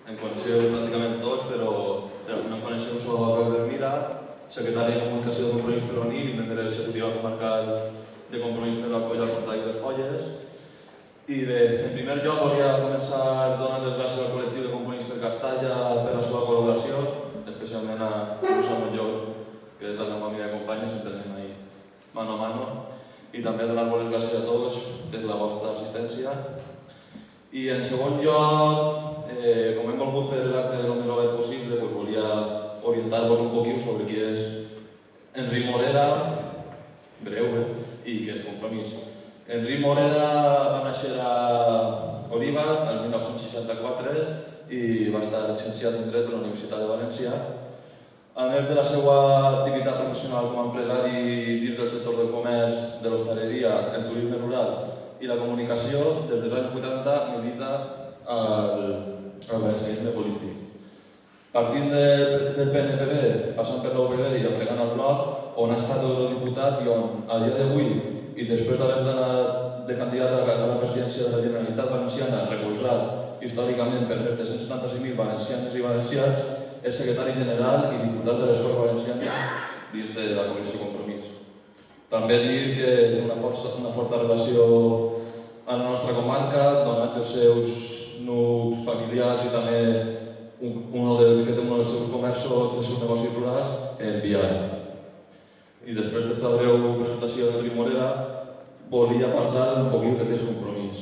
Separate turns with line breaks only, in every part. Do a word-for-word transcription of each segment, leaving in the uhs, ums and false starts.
em coneixeu pràcticament tots, però no em coneixeu, soc Albert Mira, secretari de Comunicació de Compromís per l'U N I, membre de l'executiva comarcal de Compromís per l'Alcoll, el Portal i les Folles. I bé, en primer lloc volia començar donant les gràcies al col·lectiu de Compromís per Castalla per la seva col·laboració, especialment a Rosa Mollor, que és la meva amiga i companya, sempre anem ahí mano a mano. I també donar-vos les gràcies a tots per la vostra assistència. I en segon lloc, eh, com hem volgut fer l'acte el més obert possible, doncs volia orientar-vos un poquillo sobre qui és Enric Morera, breu, eh? I què és Compromís. Enric Morera va néixer a Oliva el mil nou-cents seixanta-quatre i va estar llicenciat en Dret a la Universitat de València. A més de la seva activitat professional com a empresari dins del sector del comerç, de l'hostaleria, el turisme rural i la comunicació, des dels anys vuitanta milita al valencianisme polític. Partint del P N P B, passant per l'U V B i aplegant al bloc, on ha estat eurodiputat i on, a dia d'avui, i després d'haver anat de candidat a la presidència de la Generalitat Valenciana, recolzat històricament per més de cent setanta-cinc mil valencianes i valencians, és secretari general i diputat de les Corts Valencianes dins de la Coalició Compromís. També dir que té una, força, una forta relació a la nostra comarca, donats els seus nucs familiars i també un, un del, que té un dels seus comerços, dels seus negocis rurals, en Viana. I després d'esta breu presentació d'Enric Morera, volia parlar d'un poquit de què és Compromís.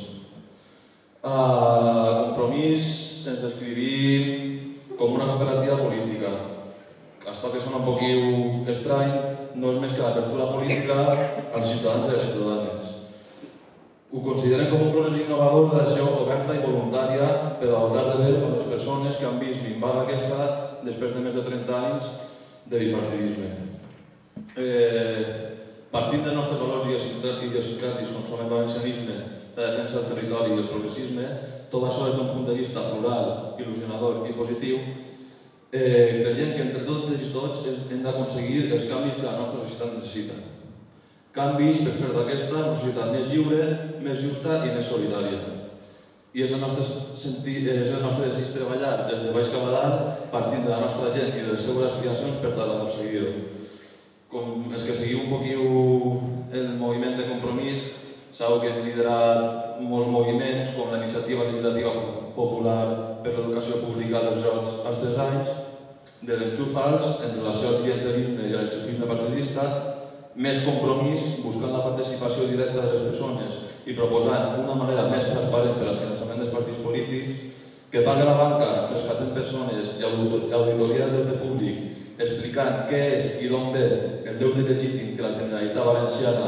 A Compromís ens descrivim com una cooperativa política. Això que sona un poquit estrany, no és més que l'apertura política als ciutadans i a les ciutadanes. Ho consideren com un procés innovador d'adhesió oberta i voluntària per a dotar de veu a les persones que han vist minvada aquesta després de més de trenta anys de bipartidisme. Eh, partint dels nostres valors idiosincràtics com són el valencianisme, la defensa del territori i el progressisme, tot això des d'un punt de vista plural, il·lusionador i positiu, eh, creiem que entre totes i tots hem d'aconseguir els canvis que la nostra societat necessita. Canvis per fer d'aquesta una societat més lliure, més justa i més solidària. I és el nostre, sentit, és el nostre desig treballar des de baix cap a dalt, partint de la nostra gent i de les seves aspiracions per tal d'aconseguir-ho. Com els que seguiu un poquit el moviment de Compromís, sabeu que hem liderat molts moviments com la Iniciativa Legislativa Popular per l'Educació Pública dels jocs als tres anys, de l'enxúfals en relació al clientelisme i a l'enxufisme partidista, més Compromís buscant la participació directa de les persones i proposant una manera més transparent per al finançament dels partits polítics, que paga la banca rescatant persones i auditoria del deute públic, explicant què és i d'on ve el deute legítim que la Generalitat Valenciana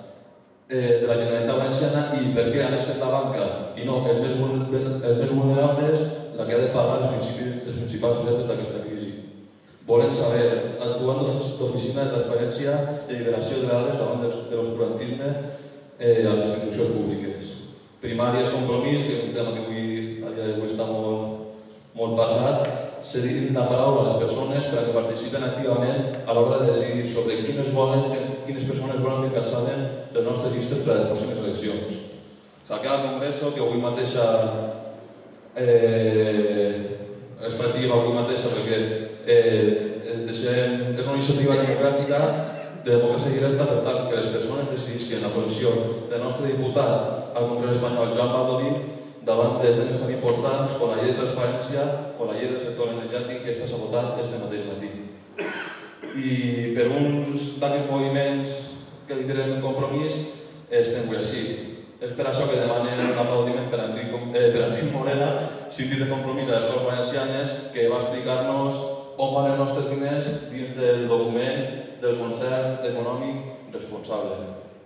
de la Generalitat Valenciana i per què ha de ser la banca i no els més, els més vulnerables la que ha de pagar els, els principals efectes d'aquesta crisi. Volem saber, actuant d'oficina de transparència i liberació de dades davant de l'oscurantisme eh, a les institucions públiques. Primàries Compromís, que és un tema que avui, a dia d'avui està molt, molt parlat, cedir la paraula a les persones per a que participen activament a l'hora de decidir sobre quines, volen, quines persones volen que encapçalen les nostres llistes per a les pròximes eleccions. S'acaba el Congreso, que avui mateixa eh, es participa avui mateixa perquè eh, deixem, és una iniciativa democràtica de democràcia directa per tal que les persones decidisquen la posició del nostre diputat al Congrés espanyol, Joan Baldoví, davant de temes tan importants com la llei de transparència o la llei del sector energètic que està sabotat este mateix matí. I per uns d'aquests moviments que liderem en Compromís estem avui així. És per això que demanen un aplaudiment per a Enric, eh, per a Enric Morera, síndic de Compromís a les Corts Valencianes, que va explicar-nos on van els nostres diners dins del document del concert econòmic responsable.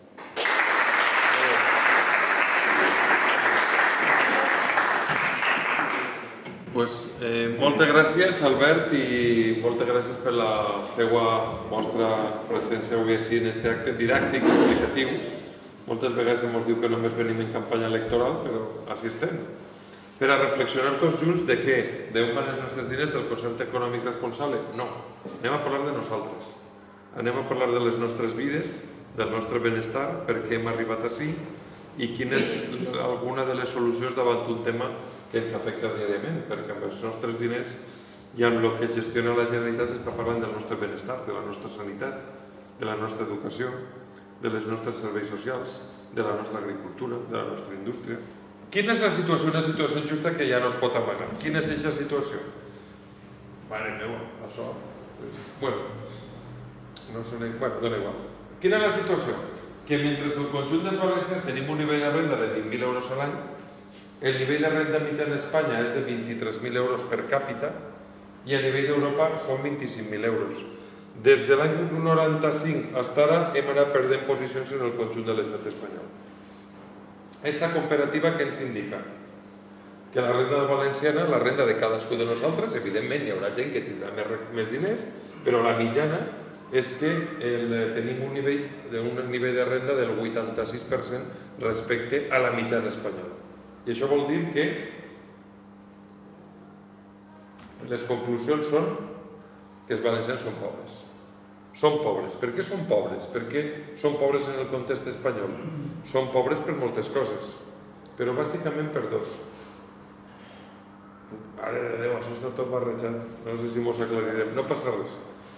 Pues, eh, moltes gràcies, Albert, i moltes gràcies per la seva vostra presència avui així en aquest acte didàctic i explicatiu. Moltes vegades ens diu que només venim en campanya electoral, però així estem. Per a reflexionar tots junts de què? D'on van els nostres diners del concert econòmic responsable? No. Anem a parlar de nosaltres. Anem a parlar de les nostres vides, del nostre benestar, per què hem arribat així i quina és alguna de les solucions davant un tema que ens afecta diàriament, perquè amb els nostres diners i amb el que gestiona la Generalitat s'està parlant del nostre benestar, de la nostra sanitat, de la nostra educació, de les nostres serveis socials, de la nostra agricultura, de la nostra indústria. Quina és la situació? Una situació injusta que ja no es pot amagar. Quina és aquesta situació? Mare meva, això... Bueno, no sona... Bueno, dona igual. Quina és la situació? Que mentre el conjunt dels valencians tenim un nivell de renda de vint mil euros a l'any, el nivell de renda mitjana a Espanya és de vint-i-tres mil euros per càpita i a nivell d'Europa són vint-i-cinc mil euros. Des de l'any noranta-cinc fins ara hem anat perdent posicions en el conjunt de l'estat espanyol. Aquesta comparativa què ens indica? Que la renda valenciana, la renda de cadascú de nosaltres, evidentment hi haurà gent que tindrà més diners, però la mitjana és que tenim un nivell de renda del vuitanta-sis per cent respecte a la mitjana espanyola. I això vol dir que les conclusions són que els valencians són pobres. Són pobres. Per què són pobres? Perquè són pobres en el context espanyol. Són pobres per moltes coses, però bàsicament per dos. Mare de Déu, això està tot barrejat. No sé si mos aclarirem. No passa res.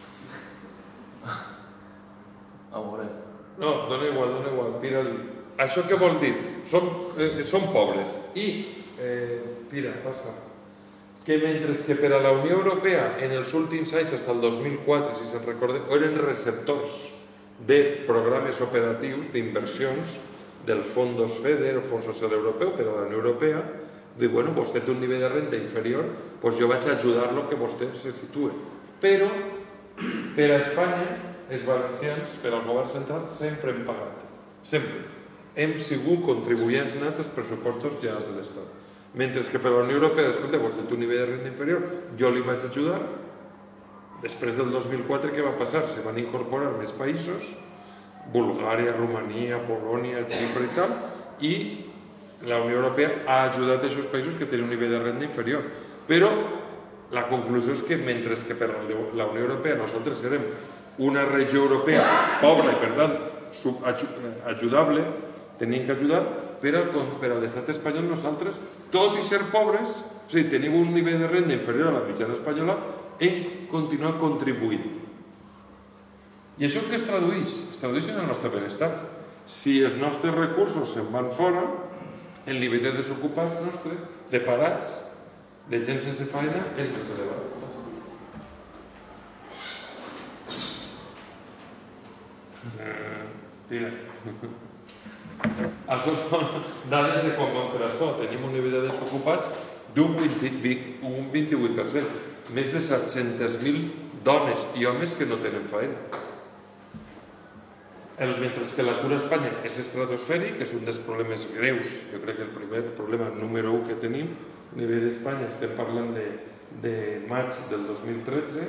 A veure.
No, dona igual, dona igual, tira-li. Això què vol dir? Són pobres. I, tira, passa. Que mentre que per a la Unió Europea en els últims anys, fins al dos mil quatre, si se'n recorden, eren receptors de programes operatius, d'inversions, dels fondos FEDER, el Fons Social Europeu, per a la Unió Europea, diu, bueno, vostè té un nivell de renda inferior, doncs jo vaig ajudar-lo que vostè se situe. Però, per a Espanya, els valencians, per al govern central, sempre hem pagat. Sempre. Hem sigut contribuents nats als pressupostos generals de l'Estat. Mentre que per a la Unió Europea, escolta, vostè té un nivell de renda inferior, jo li vaig ajudar. Després del dos mil quatre, què va passar? Se van incorporar més països, Bulgària, Romania, Polònia, Xipre i tal, i la Unió Europea ha ajudat a aquests països que tenen un nivell de renda inferior. Però la conclusió és que mentre que per a la Unió Europea nosaltres serem una regió europea pobra i per tant ajudable, tenim que ajudar, per a l'estat espanyol nosaltres, tot i ser pobres, o sigui, tenim un nivell de renda inferior a la mitjana espanyola, hem continuat contribuint. I això què es tradueix? Es tradueix en el nostre benestar. Si els nostres recursos se'n van fora, el nivell de desocupats nostre, de parats, de gent sense feina, és més elevat. Tira. Això són dades de quan vam fer això. Tenim un nivell de desocupats d'un vint-i-vuit per cent. Més de set-centes mil dones i homes que no tenen feina. Mentre que l'atur a Espanya és estratosfèric, és un dels problemes greus, jo crec que el primer problema número u que tenim a nivell d'Espanya, estem parlant de maig del dos mil tretze,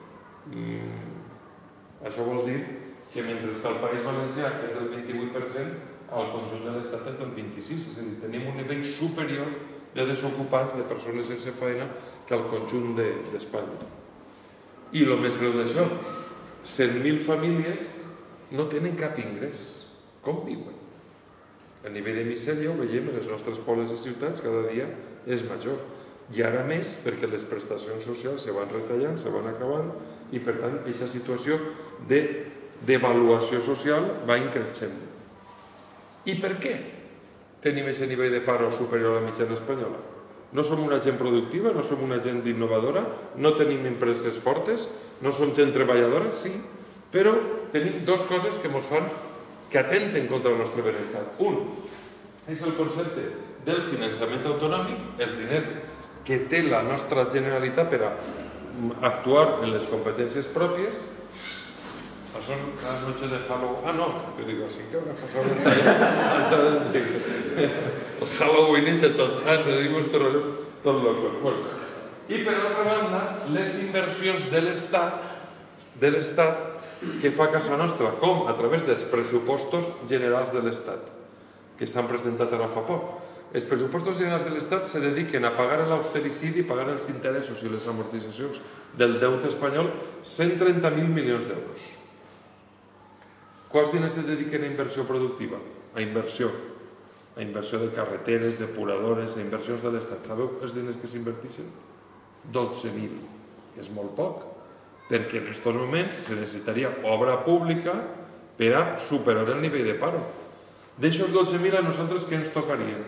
això vol dir que mentre que el País Valencià és del vint-i-vuit per cent, el conjunt de l'Estat és del vint-i-sis per cent, és a dir, tenim un nivell superior de desocupats, de persones sense feina, que el conjunt d'Espanya. I el més greu d'això, cent mil famílies no tenen cap ingrés. Com viuen? El nivell de misèria, ho veiem en els nostres pobles i ciutats, cada dia és major. I ara més, perquè les prestacions socials se van retallant, se van acabant, i per tant, aquesta situació d'avaluació social va increixent. I per què tenim aquest nivell de paro superior a la mitjana espanyola? No som una gent productiva, no som una gent innovadora, no tenim empreses fortes, no som gent treballadora, sí, però tenim dues coses que ens fan que atenten contra el nostre benestar. Un és el concepte del finançament autonòmic, els diners que té la nostra Generalitat per a actuar en les competències pròpies. Això és la noche de Halloween. Ah, no, jo dic, sí que haurà passat el Halloween i tots sants, així ens trobem tot loco. I per altra banda, les inversions de l'Estat, de l'Estat, que fa casa nostra, com a través dels pressupostos generals de l'Estat, que s'han presentat ara fa poc. Els pressupostos generals de l'Estat se dediquen a pagar l'austericidi, pagar els interessos i les amortitzacions del deute espanyol, cent trenta mil milions d'euros. Quants diners se dediquen a inversió productiva? A inversió. a inversió de carreteres, depuradores, a inversions de l'Estat. Sabeu els diners que s'inverteixen? dotze mil. És molt poc, perquè en aquests moments se necessitaria obra pública per a superar el nivell de paro. D'aixòs dotze mil a nosaltres què ens tocarien?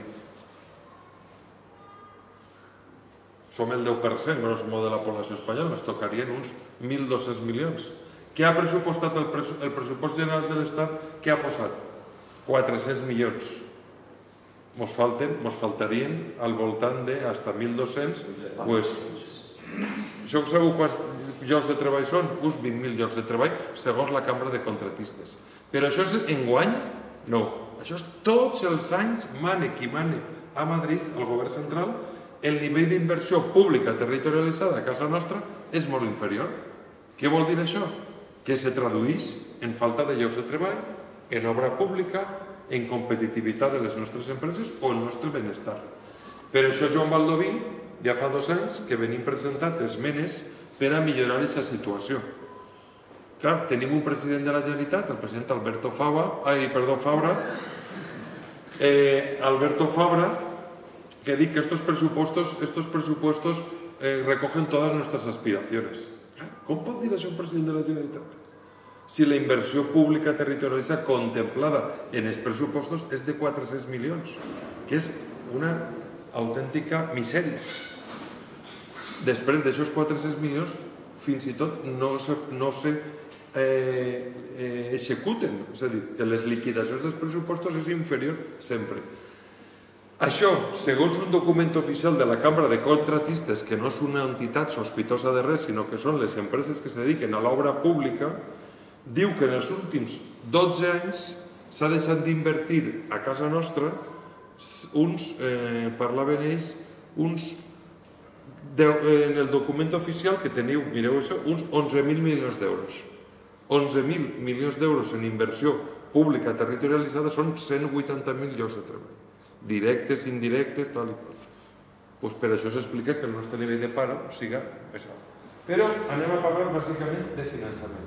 Som el deu per cent, grosso modo, de la població espanyola, ens tocarien uns mil dos-cents milions. Què ha pressupostat el pressupost general de l'Estat? Què ha posat? quatre-cents milions. Ens falten, ens faltarien al voltant de fins a mil dos-cents. Això sabeu quants llocs de treball són? Uns vint mil llocs de treball, segons la Cambra de Contratistes. Però això és enguany? No. Això és tots els anys, mane qui mane a Madrid, al govern central, el nivell d'inversió pública territorialitzada a casa nostra és molt inferior. Què vol dir això? Que se tradueix en falta de llocs de treball, en obra pública, en competitivitat de les nostres empreses o el nostre benestar. Per això Joan Baldoví ja fa dos anys que venim presentant esmenes per a millorar aquesta situació. Clar, tenim un president de la Generalitat, el president Alberto Fabra, ai, perdó, Fabra, eh, Alberto Fabra, que dice que estos presupuestos, estos presupuestos eh, recogen todas nuestras aspiraciones. ¿Cómo puede decir eso un presidente de la Generalitat? Si la inversió pública territorialitzada contemplada en els pressupostos és de quatre-cents milions, que és una autèntica misèria. Després d'aixòs quatre-cents milions, fins i tot no se, no se eh, eh, executen. És a dir, que les liquidacions dels pressupostos és inferior sempre. Això, segons un document oficial de la Cambra de Contratistes, que no és una entitat sospitosa de res, sinó que són les empreses que se dediquen a l'obra pública, diu que en els últims dotze anys s'ha deixat d'invertir a casa nostra uns, eh, parlaven ells, uns, de, eh, en el document oficial que teniu, mireu això, uns onze mil milions d'euros. onze mil milions d'euros en inversió pública territorialitzada són cent vuitanta mil llocs de treball. Directes, indirectes, tal i qual. Pues per això s'explica que el nostre nivell de paro siga més alt. Però anem a parlar bàsicament de finançament.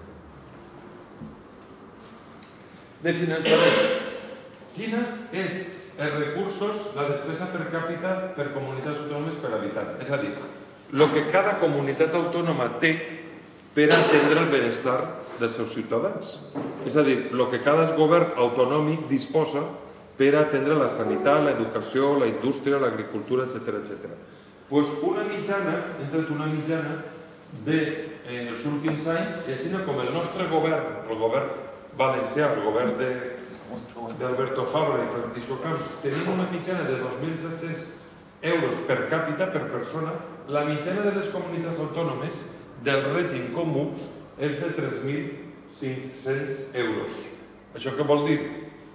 De finançament. Quina és els recursos, la despesa per càpita per comunitats autònomes per habitant? És a dir, el que cada comunitat autònoma té per atendre el benestar dels seus ciutadans. És a dir, el que cada govern autonòmic disposa per atendre la sanitat, l'educació, la indústria, l'agricultura, etcètera, etcètera. Doncs una mitjana, hem tret una mitjana dels últims anys, i així com el nostre govern, el govern valencià, el govern d'Alberto Fabra i Francisco Camps, tenim una mitjana de dos mil set-cents euros per càpita per persona, la mitjana de les comunitats autònomes del règim comú és de tres mil cinc-cents euros. Això què vol dir?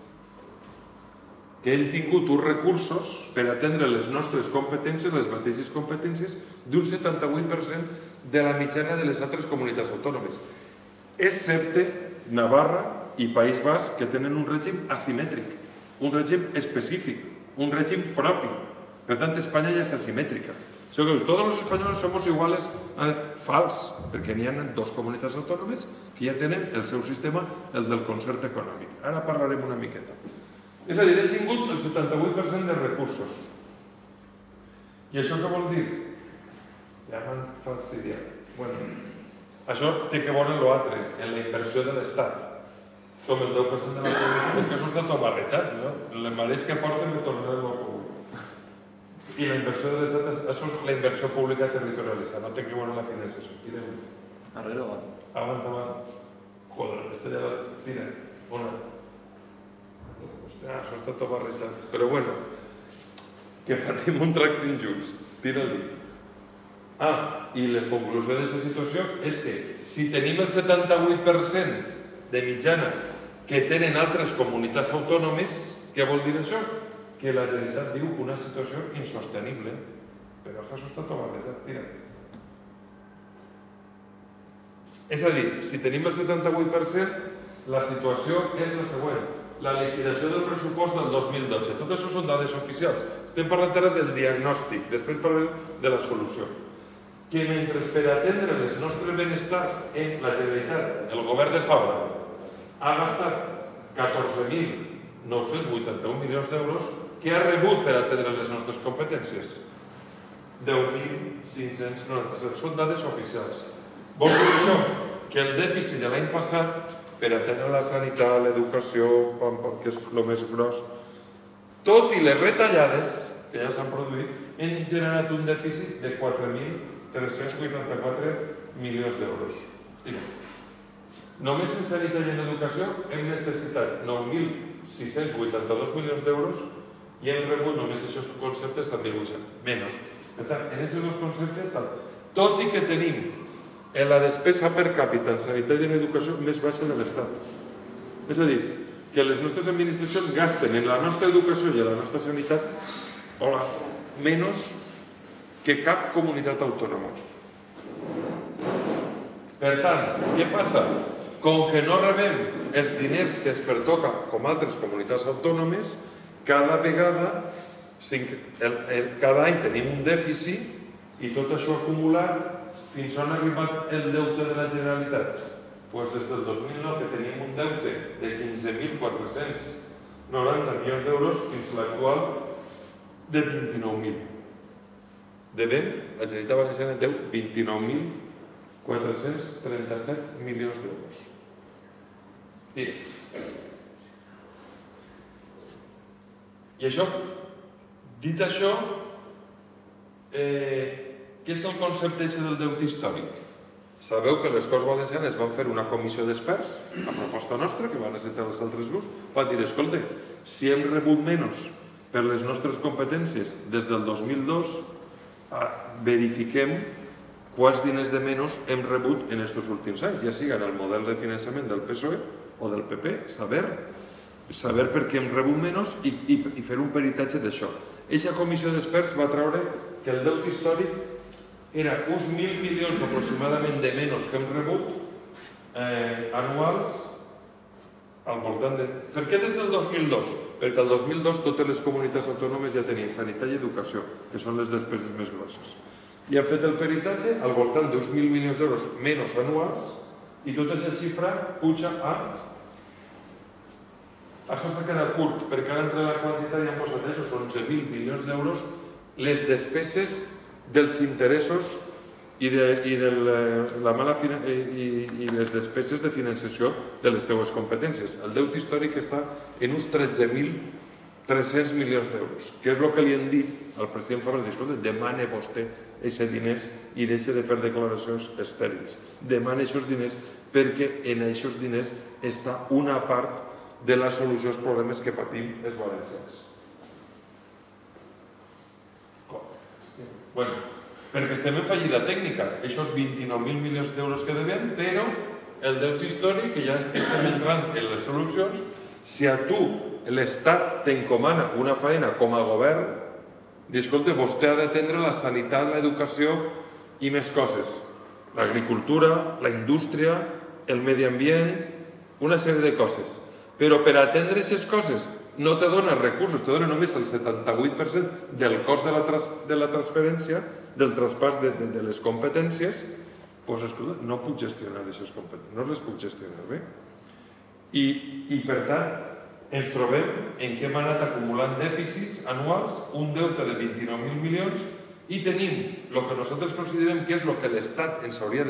Que hem tingut uns recursos per atendre les nostres competències, les mateixes competències, d'un setanta-vuit per cent de la mitjana de les altres comunitats autònomes, excepte Navarra i País Basc, que tenen un règim asimètric, un règim específic, un règim propi. Per tant, Espanya ja és asimètrica. Això que dius, tots els espanyols som iguals, fals, perquè n'hi ha dues comunitats autònomes que ja tenen el seu sistema, el del concert econòmic. Ara parlarem una miqueta. És a dir, hem tingut el setanta-vuit per cent de recursos. I això què vol dir? Ja m'han fastidiat. Bueno, això té que veure en l'altre, en la inversió de l'Estat. Som el deu per cent de la població, perquè això està tot barrejat, no? Les marees que porten me tornaran al comú. I la inversió de l'Estat, això és la inversió pública territorialitzada, no té que veure la financiació. Tirem.
Arrere o avant?
Avant, avant. Joder, este ja... Tira. Una. Hòstia, això està tot barrejat. Però bueno, que patim un tracte injust. Tira-li. Ah, i la conclusió d'aquesta situació és que si tenim el setanta-vuit per cent de mitjana que tenen altres comunitats autònomes, què vol dir això? Que la Generalitat diu una situació insostenible. Però això està tot barrejat. Tira. És a dir, si tenim el setanta-vuit per cent, la situació és la següent. La liquidació del pressupost del dos mil dotze. Tot això són dades oficials. Estem parlant ara del diagnòstic, després parlem de la solució. Que mentre per atendre els nostres benestars en la Generalitat, el govern de Fabra ha gastat catorze mil nou-cents vuitanta-un milions d'euros, què ha rebut per atendre les nostres competències? deu mil cinc-cents noranta-set. Són dades oficials. Vol dir això? Que el dèficit de l'any passat, per atendre la sanitat, l'educació, que és el més gros, tot i les retallades que ja s'han produït, hem generat un dèficit de quatre mil tres-cents vuitanta-quatre milions d'euros. Només en sanitat i en educació hem necessitat nou mil sis-cents vuitanta-dos milions d'euros i hem rebut només aquests conceptes set mil vuit-cents. Menys. Per tant, en aquests dos conceptes, tot i que tenim la despesa per càpita en sanitat i en educació més baixa de l'Estat. És a dir, que les nostres administracions gasten en la nostra educació i en la nostra sanitat menys que cap comunitat autònoma. Per tant, què passa? Com que no rebem els diners que ens pertoca com altres comunitats autònomes, cada vegada, cada any tenim un dèficit i tot això acumulat, fins on ha arribat el deute de la Generalitat? Doncs des del dos mil nou, que teníem un deute de quinze mil quatre-cents noranta milions d'euros, fins a l'actual de vint-i-nou mil. De ben, la Generalitat Valenciana deu vint-i-nou mil quatre-cents trenta-set milions d'euros. I això, dit això, què és el concepte del deute històric? Sabeu que les Corts Valencianes van fer una comissió d'experts, a proposta nostra, que van acceptar els altres grups, van dir, escolta, si hem rebut menys per les nostres competències des del dos mil dos, verifiquem quants diners de menys hem rebut en aquests últims anys, ja sigui en el model de finançament del P S O E o del P P, saber, saber per què hem rebut menys i fer un peritatge d'això. Aquesta comissió d'experts va treure que el deute històric era uns mil milions aproximadament de menys que hem rebut anuals al voltant de... Per què des del dos mil dos? Perquè el dos mil dos totes les comunitats autònomes ja tenien sanitat i educació, que són les despeses més grosses. I han fet el peritatge al voltant d'uns mil milions d'euros menys anuals i tota aquesta xifra puja a... Això s'ha quedat curt, perquè ara entre la quantitat ja han posat això, són onze mil milions d'euros les despeses dels interessos i les despeses de finançació de les teues competències. El deute històric està en uns tretze mil tres-cents milions d'euros, que és el que li han dit al president Fabra, escolta, demane vostè aquests diners i deixa de fer declaracions estèrils. Demane aquests diners perquè en aquests diners està una part de la solució als problemes que patim els valencians. Bé, perquè estem en fallida tècnica, aquests vint-i-nou mil milions d'euros que devem, però el deute històric, que ja estem entrant en les solucions, si a tu l'Estat t'encomana una feina com a govern, dir, escolta, vostè ha d'atendre la sanitat, l'educació i més coses. L'agricultura, la indústria, el medi ambient, una sèrie de coses. Però per atendre aquestes coses no te dona recursos, te dona només el setanta-vuit per cent del cost de la transferència, del traspàs de les competències, doncs, escolta, no puc gestionar aquestes competències, no les puc gestionar bé. I, per tant, ens trobem en què hem anat acumulant dèficits anuals, un deute de vint-i-nou mil milions, i tenim el que nosaltres considerem que és el que l'Estat ens hauria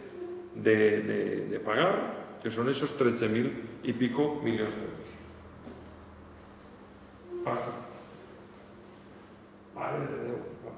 de pagar, que són aquests tretze mil i pico milions d'euros. Passa. Mare de Déu.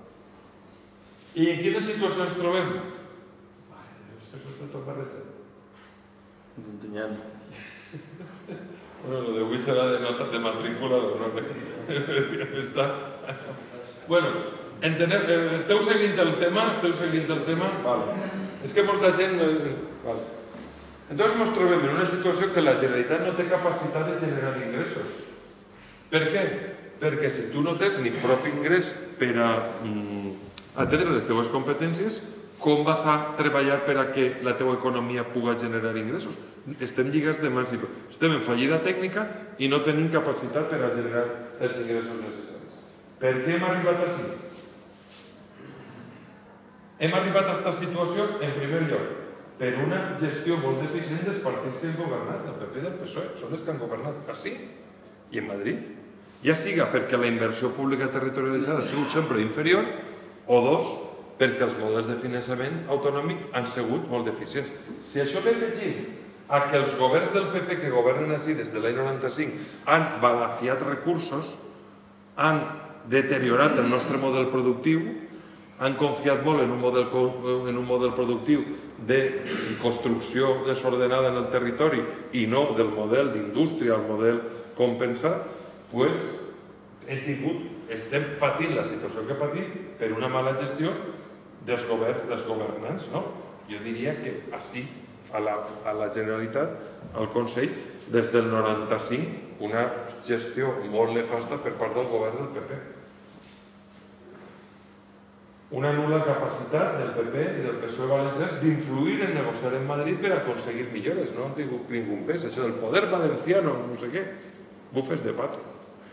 I en quina situació ens trobem? Mare de Déu, és que això està tot barrejat.
Ens entenyem.
Bueno, el d'avui serà de nota de matrícula, no? Està... Bueno, esteu seguint el tema? Esteu seguint el tema? Vale. És que molta gent... Vale. Entonces ens trobem en una situació que la Generalitat no té capacitat de generar ingressos. Per què? Perquè si tu no tens ni propi ingrés per a atendre les teves competències, com vas a treballar per a que la teva economia pugui generar ingressos? Estem lligats de mans i peus. Estem en fallida tècnica i no tenim capacitat per a generar els ingressos necessaris. Per què hem arribat així? Hem arribat a aquesta situació, en primer lloc, per una gestió molt deficient dels partits que han governat, del P P i del P S O E. Són els que han governat així i en Madrid. ja siga perquè la inversió pública territorialitzada ha sigut sempre inferior, o dos, perquè els models de finançament autonòmic han sigut molt deficients. Si això ve afegim a que els governs del P P que governen així des de l'any noranta-cinc han balafiat recursos, han deteriorat el nostre model productiu, han confiat molt en un model, en un model productiu de construcció desordenada en el territori i no del model d'indústria, el model compensat, doncs hem tingut, estem patint la situació que patim per una mala gestió dels governs, dels governants, no? Jo diria que així, a la, a la Generalitat, al Consell, des del noranta-cinc, una gestió molt nefasta per part del govern del P P. Una nul·la capacitat del P P i del P S O E valencians d'influir en negociar en Madrid per aconseguir millores. No han tingut ningú pes, això del poder valenciano, no sé què, bufes de pato.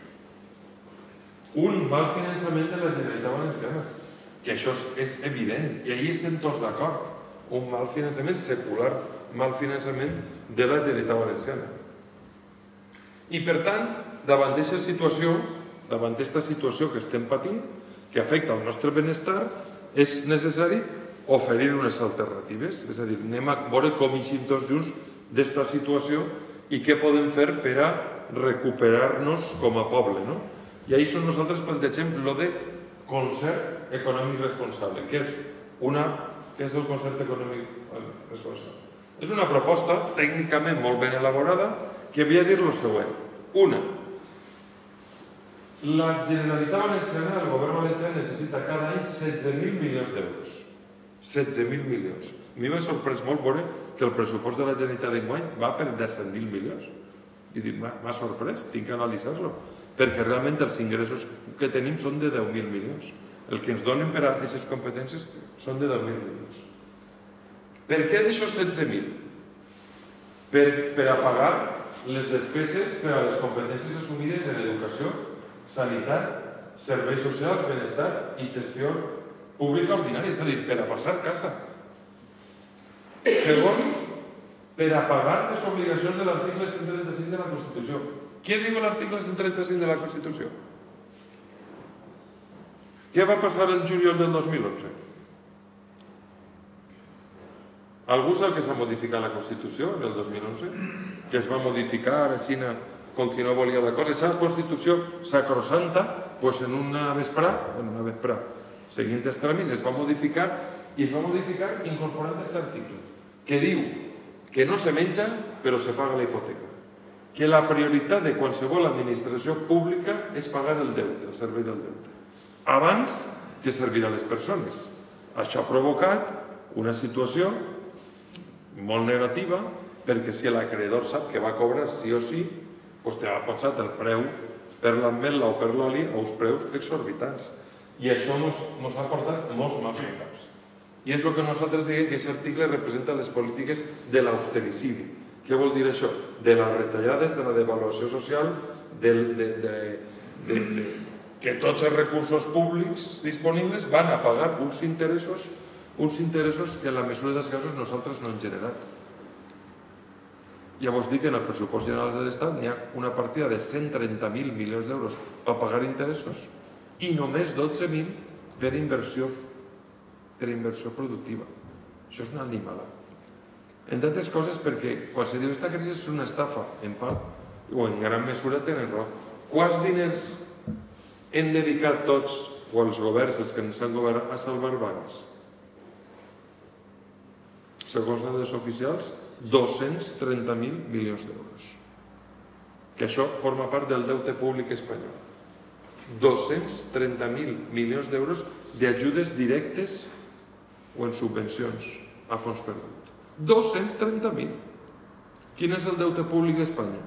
Un mal finançament de la Generalitat Valenciana, que això és evident, i ahí estem tots d'acord. Un mal finançament secular, mal finançament de la Generalitat Valenciana. I per tant, davant d'aquesta situació, davant d'aquesta situació que estem patint, que afecta el nostre benestar, és necessari oferir unes alternatives. És a dir, anem a veure com eixim tots junts d'esta situació i què podem fer per a recuperar-nos com a poble. I ahir nosaltres plantegem el de concert econòmic responsable. Què és el concert econòmic responsable? És una proposta tècnicament molt ben elaborada que havia de dir el següent. Una, la Generalitat Valenciana, el govern valencià, necessita cada any setze mil milions d'euros. setze mil milions. A mi m'ha sorprès molt veure que el pressupost de la Generalitat d'enguany va per disset mil milions. I dic, m'ha sorprès, tinc que analitzar-lo, perquè realment els ingressos que tenim són de deu mil milions. El que ens donen per a aquestes competències són de deu mil milions. Per què d'aixòs setze mil? Per a pagar les despeses per a les competències assumides en educació, sanitat, serveis socials, benestar i gestió pública ordinària, és a dir, per a passar casa. Segon, per a pagar les obligacions de l'article cent trenta-cinc de la Constitució. Què diu l'article cent trenta-cinc de la Constitució? Què va passar el juliol del dos mil onze? Algú sap que s'ha modificat la Constitució el dos mil onze? Que es va modificar així com qui no volia la cosa. Aquesta Constitució sacrosanta, doncs en una vesprà, en una vesprà, seguint els tràmits, es va modificar i es va modificar incorporant aquest article, que diu que no se menja però se paga la hipoteca, que la prioritat de qualsevol administració pública és pagar el deute, el servei del deute, abans que servir a les persones. Això ha provocat una situació molt negativa, perquè si l'acreedor sap que va cobrar sí o sí, doncs t'ha posat el preu per l'ametla o per l'oli a uns preus exorbitants. I això ens ha portat molts mals caps. I és el que nosaltres diem que aquest article representa les polítiques de l'austericidi. Què vol dir això? De les retallades, de la devaluació social, que tots els recursos públics disponibles van a pagar uns interessos uns interessos que en la mesura dels casos nosaltres no hem generat. Llavors dic que en el pressupost general de l'Estat n'hi ha una partida de cent trenta mil milions d'euros per pagar interessos i només dotze mil per inversió per inversió productiva. Això és una animalada. Entre altres coses perquè quan se diu que aquesta crisi és una estafa, en part, o en gran mesura tenen raó. Quants diners hem dedicat tots, o els governs, els que ens han governat, a salvar bancs? Segons dades oficials, dos-cents trenta mil milions d'euros. Que això forma part del deute públic espanyol. dos-cents trenta mil milions d'euros d'ajudes directes o en subvencions a fons perdut. dos-cents trenta mil. Quin és el deute públic d'Espanya?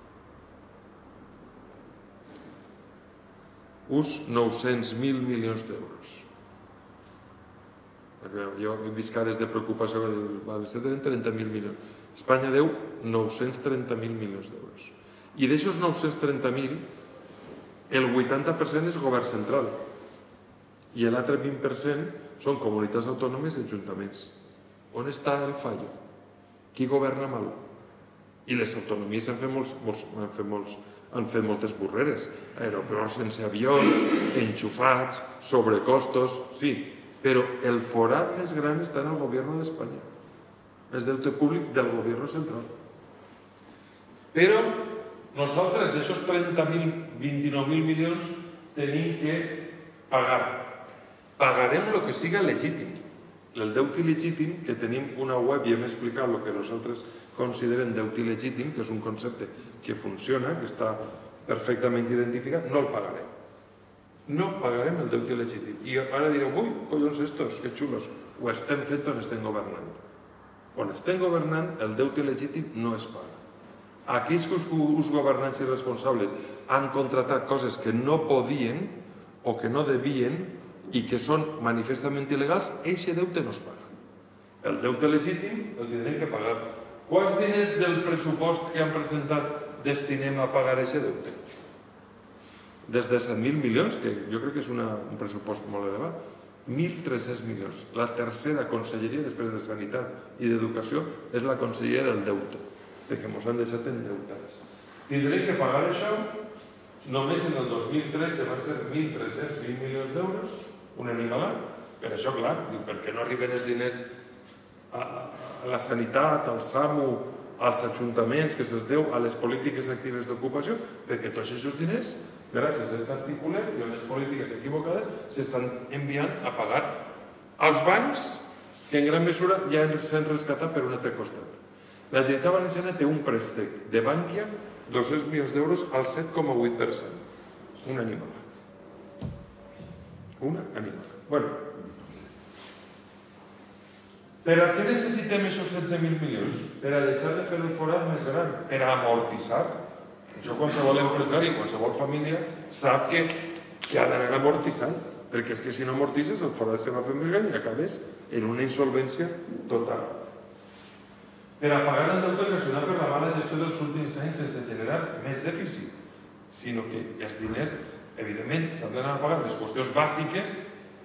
Uns nou-cents mil milions d'euros. Jo he vist cares de preocupació que diuen trenta mil milions. Espanya deu nou-cents trenta mil milions d'euros. I d'aixòs nou-cents trenta mil, el vuitanta per cent és govern central i l'altre vint per cent són comunitats autònomes i ajuntaments. On està el fallo? Qui governa mal? I les autonomies han fet molts han fet moltes burreres. Aeroports sense avions, enxufats, sobrecostos, sí, però el forat més gran està en el govern d'Espanya. És deute públic del govern central. Però nosaltres, d'aixòs trenta mil, vint-i-nou mil milions, tenim que pagar. Pagarem el que siga legítim. El deute il·legítim, que tenim una web i hem explicat el que nosaltres considerem deute il·legítim, que és un concepte que funciona, que està perfectament identificat, no el pagarem. No pagarem el deute il·legítim. I ara direu, ui, collons estos, que xulos. Ho estem fent on estem governant. On estem governant, el deute il·legítim no es paga. Aquells que us governants i responsables han contractat coses que no podien o que no devien i que són manifestament il·legals, aquest deute no es paga. El deute legítim el tindrem que pagar. Quants diners del pressupost que han presentat destinem a pagar aquest deute? Des de set mil milions, que jo crec que és un pressupost molt elevat, mil tres-cents milions. La tercera conselleria, després de Sanitat i d'Educació, és la conselleria del deute, perquè ens han deixat endeutats. Tindrem que pagar això. Només en el dos mil tretze van ser mil tres-cents vint milions d'euros, un animalat. Per això, clar, perquè no arriben els diners a la sanitat, al SAMU, als ajuntaments, que se'ls deu a les polítiques actives d'ocupació, perquè tots aquests diners, gràcies a aquest article i a les polítiques equivocades, s'estan enviant a pagar als bancs que en gran mesura ja s'han rescatat per un altre costat. La Generalitat Valenciana té un préstec de Bankia dos-cents milions d'euros al set coma vuit per cent. Un animal. Una animal. Bueno, per a què necessitem aquests setze mil milions? Per a deixar de fer el forat més gran, per a amortitzar. Això qualsevol empresari, qualsevol família, sap que, que ha d'anar amortitzant, perquè és que si no amortitzes el forat se va fer més gran i acabes en una insolvència total. Per a pagar el deute ocasionat per la mala gestió dels últims anys sense generar més dèficit, sinó que els diners, evidentment, s'han d'anar a pagar les qüestions bàsiques,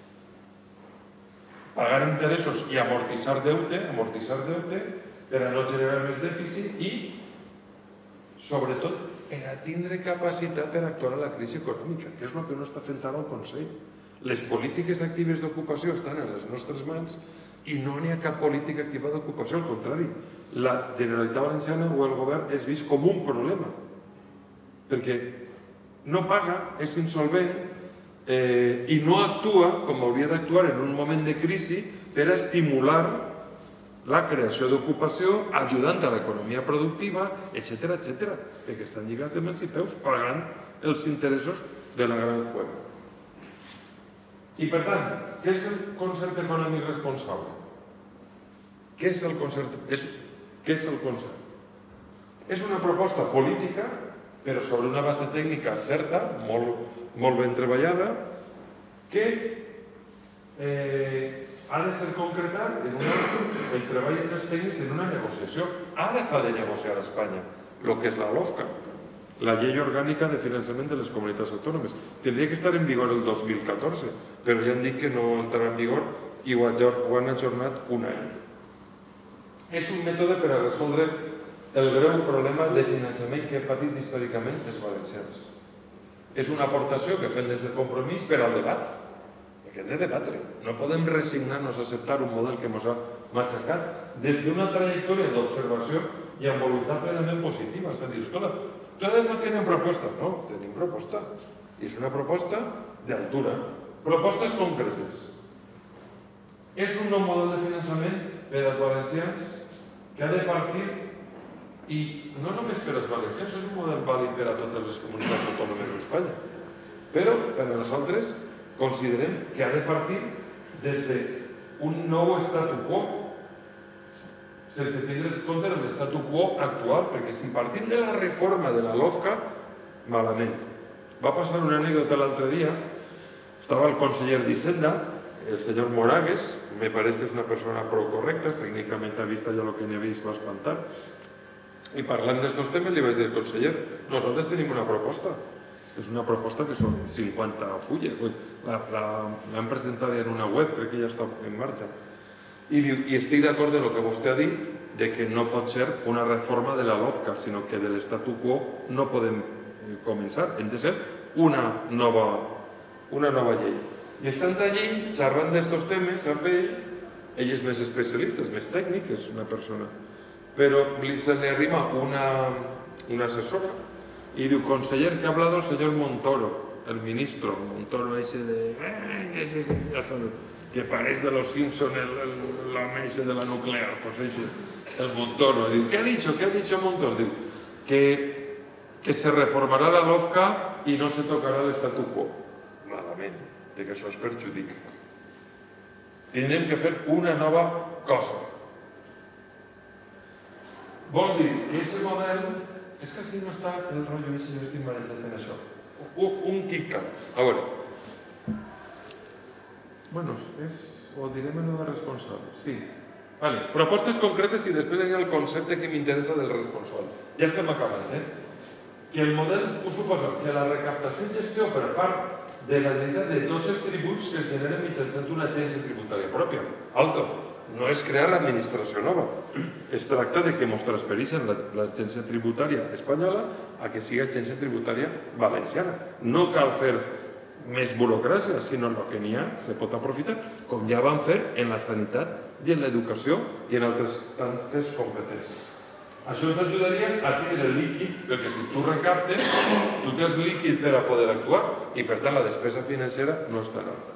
pagar interessos i amortitzar deute, amortitzar deute per a no generar més dèficit i, sobretot, per a tindre capacitat per actuar a la crisi econòmica, que és el que no està fent ara el Consell. Les polítiques actives d'ocupació estan a les nostres mans i no n'hi ha cap política activa d'ocupació, al contrari. La Generalitat Valenciana o el govern és vist com un problema, perquè no paga, és insolvent i no actua com hauria d'actuar en un moment de crisi per a estimular la creació d'ocupació, ajudant a l'economia productiva, etcètera, etcètera, perquè estan lligats de mans i peus pagant els interessos de la gran cueva. I per tant, què és el concert econòmic responsable? Què és el concert? Què és el concert? És una proposta política, però sobre una base tècnica certa, molt ben treballada, que ha de ser concretat en el treball dels tècnics en una negociació. Ara s'ha de negociar a Espanya el que és la LOFCA, la Llei Orgànica de Finançament de les Comunitats Autònomes. Tindria que estar en vigor el dos mil catorze, però ja han dit que no entrarà en vigor i ho han ajornat un any. És un mètode per a resoldre el greu problema de finançament que han patit històricament els valencians. És una aportació que fem des del Compromís per al debat, perquè hem de debatre. No podem resignar-nos a acceptar un model que ens ha matxacat des d'una trajectòria d'observació i amb voluntat plenament positiva. És a dir, escolta, totes no tenen proposta. No, tenim proposta. I és una proposta d'altura. Propostes concretes. És un nou model de finançament per als valencians que ha de partir, i no només per als valencians, és un model vàlid per a totes les comunitats autònomes d'Espanya, però per a nosaltres considerem que ha de partir des d'un nou statu quo, sense tindre en compte l'statu quo actual, perquè si partim de la reforma de la LOFCA, malament. Va passar una anècdota l'altre dia, estava el conseller d'Hisenda, el senyor Moragues, me pareix que és una persona prou correcta, tècnicament ha vist allò que n'hi havia i es va espantar, i parlant d'estos temes li vaig dir al conseller, nosaltres tenim una proposta, és una proposta que són cinquanta fulles, l'hem presentat en una web, crec que ja està en marxa, i estic d'acord amb el que vostè ha dit, de que no pot ser una reforma de la LOFCA, sinó que de l'statu quo no podem començar, hem de ser una nova llei. I estant allí, xerrant d'estos temes amb ell, ell és més especialista, és més tècnic, és una persona, però se li arrima una assessora i diu, conseller, que ha hablado el señor Montoro, el ministro Montoro ese de... ja sabeu, que pareix de los Simpson, l'home ese de la nuclear, pues ese, el Montoro. Diu, ¿qué ha dicho? ¿Qué ha dicho Montoro? Diu, que se reformarà la LOFCA i no se tocarà l'estatu quo. Malament, que això es perjudica. Tindrem que fer una nova cosa. Vol dir que aquest model... És que si no està el rotllo ese, jo estic marejat en això. Un KitKat. A veure. Bueno, ho direm en el responsable. Sí. Vale. Propostes concretes i després hi ha el concepte que m'interessa del responsable. Ja estem acabant, eh? Que el model suposa que la recaptació i gestió per part de la Generalitat de tots els tributs que es generen mitjançant una agència tributària pròpia. Alto, no és crear l'administració nova. Es tracta de que ens transfereixen l'agència tributària espanyola a que sigui agència tributària valenciana. No cal fer més burocràcia, sinó el que n'hi ha se pot aprofitar, com ja van fer en la sanitat i en l'educació i en altres tantes competències. Això ens ajudaria a tindre líquid, perquè si tu recaptes, tu tens líquid per a poder actuar i per tant la despesa financera no és tan alta.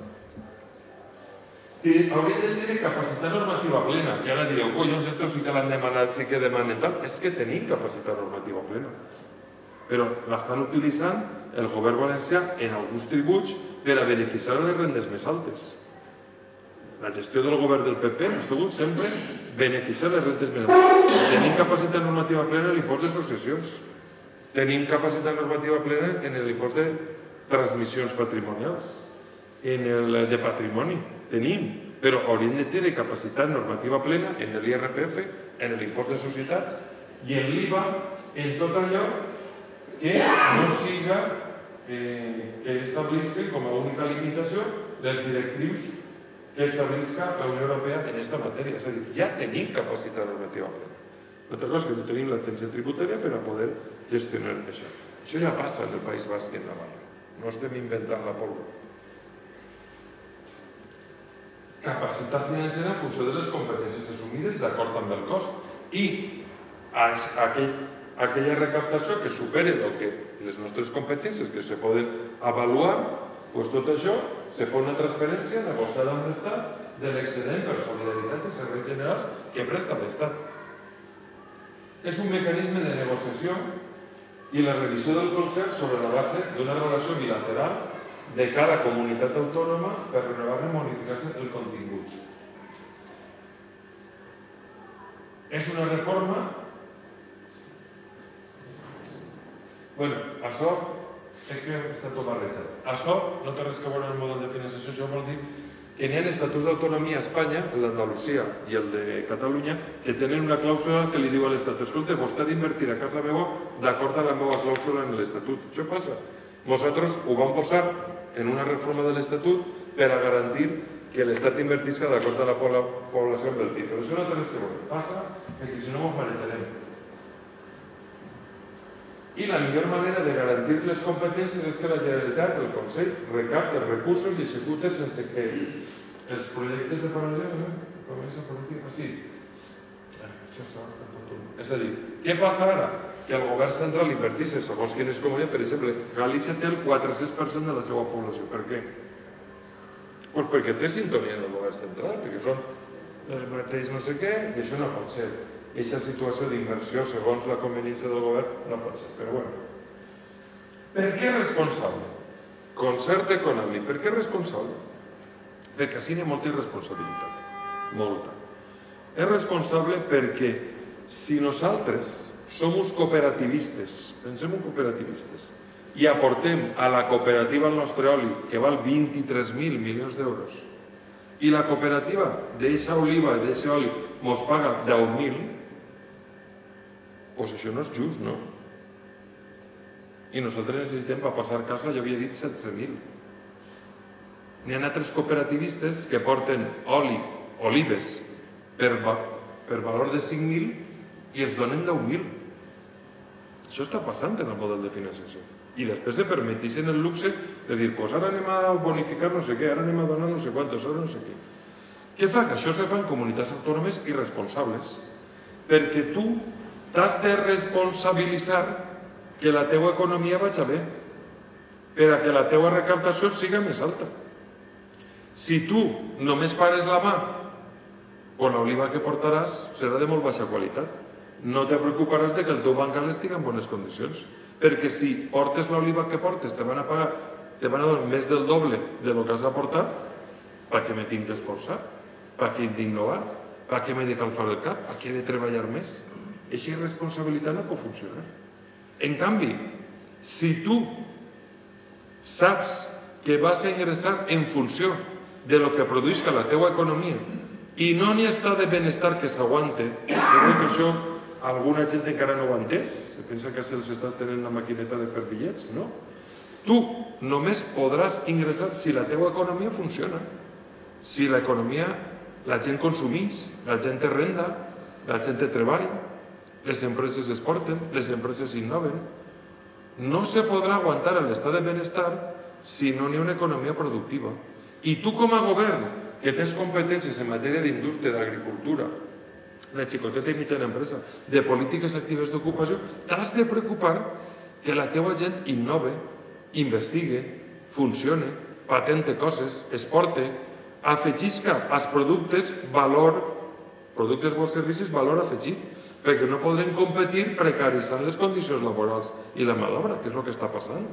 Hauríem de tenir capacitat normativa plena. I ara direu, collons, esto sí que l'han demanat, sí que demanen tal. És que tenim capacitat normativa plena. Però l'estan utilitzant el govern valencià en alguns tributs per a beneficiar les rendes més altes. La gestió del govern del P P ha sigut sempre beneficiar les rentes més altes. Tenim capacitat normativa plena en l'impost de successions. Tenim capacitat normativa plena en l'impost de transmissions patrimonials. En el de patrimoni. Tenim. Però hauríem de tenir capacitat normativa plena en l'I R P F, en l'impost de societats i en l'I V A, en tot allò que no siga que establisca com a única limitació les directrius que establisca la Unió Europea en aquesta matèria. És a dir, ja tenim capacitat normativa plena. L'altra cosa és que no tenim l'agència tributària per a poder gestionar això. Això ja passa en el País Basc i en Navarra. No estem inventant la pólvora. Capacitat financera en funció de les competències assumides d'acord amb el cost i aquella recaptació que superi les nostres competències que se poden avaluar, doncs tot això se fa una transferència negociada amb l'Estat de l'excedent per solidaritat i serveis generals que presta l'Estat. És un mecanisme de negociació i la revisió del concert sobre la base d'una relació bilateral de cada comunitat autònoma per renovar-ne i modificar-se el contingut. És una reforma... Bueno, això... És que està tot barrejat. Això no té res que veure amb el model de finançació, això vol dir que n'hi ha estatuts d'autonomia a Espanya, el d'Andalusia i el de Catalunya, que tenen una clàusula que li diu a l'Estat: escolta, vostè ha d'invertir a casa meva d'acord amb la meva clàusula en l'Estatut. Això passa. Nosaltres ho vam posar en una reforma de l'Estatut per a garantir que l'Estat invertisca d'acord amb la població amb el P I B. Però això no té res que veure. Passa que si no ens marejarem. I la millor manera de garantir les competències és que la Generalitat, el Consell, recapta els recursos i executa sense que els projectes de paral·lel comencin a política. Sí. És a dir, què passa ara? Que el govern central invertís en segons quines comunitats. Per exemple, Galícia té el quatre-cents per cent de la seva població. Per què? Doncs perquè té sintonia en el govern central, perquè són el mateix no sé què, i això no pot ser. Aquesta situació d'inversió, segons la conveniència del govern, no pot ser. Però bueno. Per què responsable? Concert econòmic. Per què responsable? Perquè així hi ha molta irresponsabilitat. Molta. És responsable perquè si nosaltres som cooperativistes, pensem en cooperativistes, i aportem a la cooperativa el nostre oli, que val vint-i-tres mil milions d'euros, i la cooperativa d'eixa oliva i d'eixe oli ens paga deu mil, doncs això no és just, no? I nosaltres necessitem, per passar casa, jo havia dit setze mil. N'hi ha altres cooperativistes que porten oli, olives, per valor de cinc mil i ens donen deu mil. Això està passant en el model de finançació. I després se permetixen el luxe de dir, doncs ara anem a bonificar no sé què, ara anem a donar no sé quantos, ara no sé què. Què fa? Que això se fa en comunitats autònomes irresponsables. Perquè tu t'has de responsabilitzar que la teua economia vagi bé, per a que la teua recaptació siga més alta. Si tu només pares la mà, doncs l'oliva que portaràs serà de molt baixa qualitat. No te preocuparàs de que el teu bancal estigui en bones condicions, perquè si portes l'oliva que portes, te van a pagar, te van a donar més del doble de lo que has aportat, per què me tinc que esforçar? Per què he d'innovar? Per què m'he de calfar el cap? Per què he de treballar més? Eixa irresponsabilitat no pot funcionar. En canvi, si tu saps que vas a ingressar en funció de lo que produïsca la teua economia i no n'hi està de benestar que s'aguante, jo crec que això alguna gent encara no ho ha entès, se pensa que se'ls estàs tenint la maquineta de fer bitllets, no? Tu només podràs ingressar si la teua economia funciona, si l'economia, la gent consumeix, la gent té renda, la gent té treball, les empreses exporten, les empreses innoven. No se podrà aguantar l'estat de benestar si no n'hi ha una economia productiva. I tu com a govern, que tens competències en matèria d'indústria, d'agricultura, de xicoteta i mitjana empresa, de polítiques actives d'ocupació, t'has de preocupar que la teua gent innove, investigue, funcione, patente coses, exporte, afegisca als productes valor, productes o servicis valor afegit, perquè no podrem competir precaritzant les condicions laborals i la mà d'obra, que és el que està passant.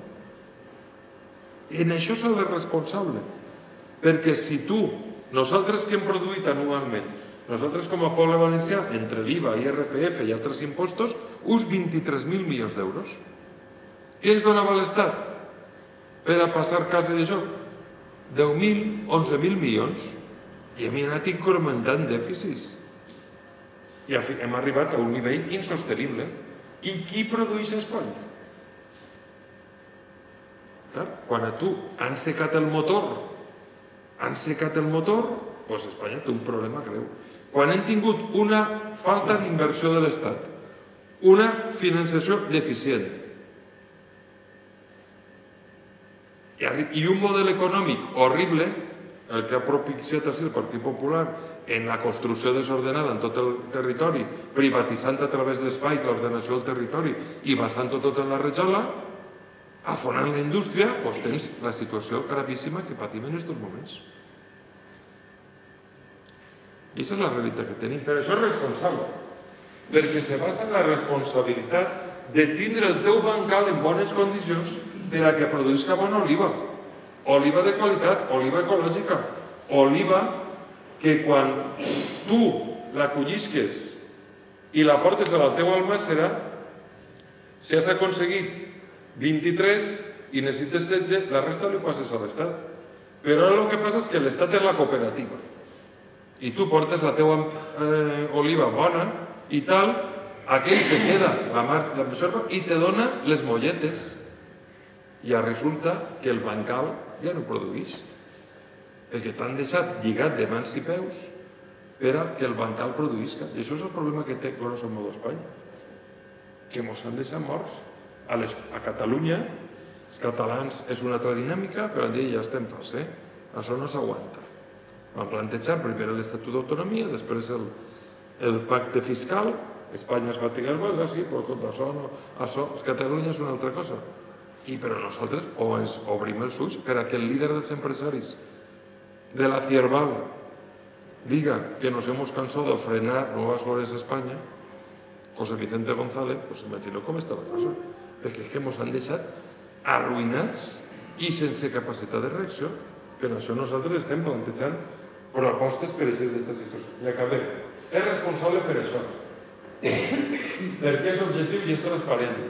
En això s'ha de ser responsable, perquè si tu, nosaltres que hem produït anualment, nosaltres com a poble valencià, entre l'I V A, I R P F i altres impostos, uns vint-i-tres mil milions d'euros. Què ens donava l'Estat per a passar casa d'això? deu mil, onze mil milions. I hem anat incrementant dèficits. I hem arribat a un nivell insostenible. I qui produeix a Espanya? Quan a tu han secat el motor, han secat el motor, doncs Espanya té un problema greu. Quan hem tingut una falta d'inversió de l'Estat, una finançació deficient i un model econòmic horrible, el que ha propiciat el Partit Popular en la construcció desordenada en tot el territori, privatitzant a través d'espais l'ordenació del territori i basant-ho tot en la rajola, afonant la indústria, doncs tens la situació gravíssima que patim en aquests moments. I aquesta és la realitat que tenim. Per això és responsable, perquè se basa en la responsabilitat de tindre el teu bancal en bones condicions per a que produïsca bona oliva. Oliva de qualitat, oliva ecològica, oliva que quan tu la collisques i la portes a la teua almàssera, si has aconseguit vint-i-tres i necessites setze, la resta li passes a l'Estat. Però ara el que passa és que l'Estat és la cooperativa. I tu portes la teua oliva bona i tal, aquell se queda la major i te dona les molletes. I resulta que el bancal ja no produeix, perquè t'han deixat lligat de mans i peus per a que el bancal produïsca. I això és el problema que té grosso modo Espanya, que ens han deixat morts. A Catalunya, els catalans és una altra dinàmica, però ja estem farts, eh? Això no s'aguanta. Van plantejar primer l'Estatut d'Autonomia, després el pacte fiscal, Espanya es va tirar el bas, sí, però contra això no, això, Catalunya és una altra cosa. I però nosaltres o ens obrim els ulls per a que el líder dels empresaris de la Cierval diga que nos hemos cansado de frenar nuevas flores a España, José Vicente González, pues imagino com està la cosa, perquè és que ens han deixat arruïnats i sense capacitat de reacció. Per això nosaltres estem plantejant propostes per eixir d'aquesta situació. I acabem. És responsable per això, perquè és objectiu i és transparent,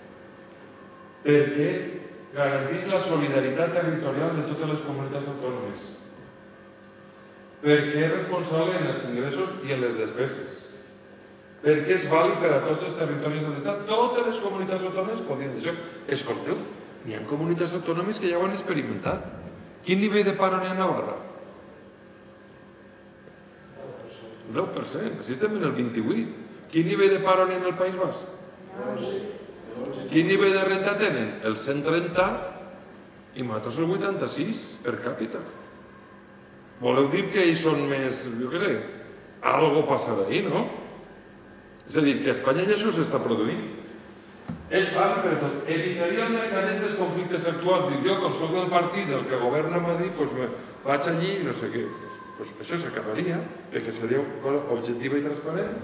perquè garanteix la solidaritat territorial de totes les comunitats autònomes, perquè és responsable en els ingressos i en les despeses, perquè és vàlid per a tots els territoris de l'Estat. Totes les comunitats autònomes podien dir això. Escolteu, n'hi ha comunitats autònomes que ja ho han experimentat. Quin nivell de paro n'hi ha a Navarra? El deu per cent. Així estem en el vint-i-vuit. Quin nivell de paro n'hi ha en el País Basc? quin nivell de renta tenen? El cent trenta i nosaltres el vuitanta-sis per càpita. Voleu dir que ells són més, jo què sé, algo passarà ahí, no? És a dir, que a Espanya ja això s'està produint. És vàlid per tot. Evitaria aquests conflictes actuals. Dic jo, com soc del partit del que governa a Madrid, doncs vaig allí i no sé què. Doncs això s'acabaria, perquè seria una cosa objectiva i transparent.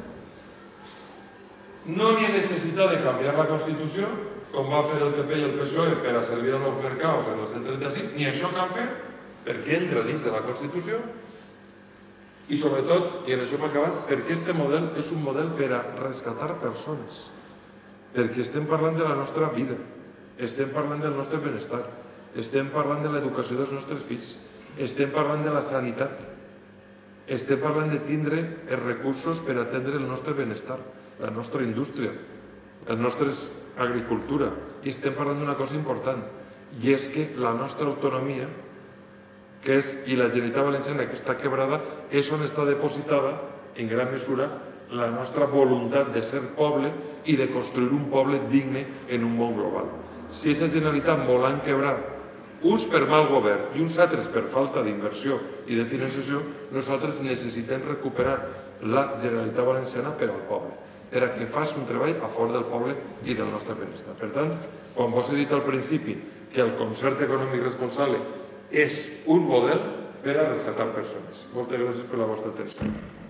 No n'hi ha necessitat de canviar la Constitució, com va fer el P P i el P S O E per a servir als mercats en el cent trenta-cinc, ni això cal fer, perquè entra dins de la Constitució. I sobretot, i en això hem acabat, perquè aquest model és un model per a rescatar persones. Perquè estem parlant de la nostra vida, estem parlant del nostre benestar, estem parlant de l'educació dels nostres fills, estem parlant de la sanitat, estem parlant de tindre els recursos per atendre el nostre benestar, la nostra indústria, la nostra agricultura, i estem parlant d'una cosa important, i és que la nostra autonomia, que és, i la Generalitat Valenciana que està quebrada, és on està depositada, en gran mesura, la nostra voluntat de ser poble i de construir un poble digne en un món global. Si aquesta Generalitat vol enquebrar, uns per mal govern i uns altres per falta d'inversió i de finançació, nosaltres necessitem recuperar la Generalitat Valenciana per al poble, per a que faci un treball a favor del poble i del nostre benestar. Per tant, quan vos he dit al principi que el concert econòmic responsable és un model per a rescatar persones. Moltes gràcies per la vostra atenció.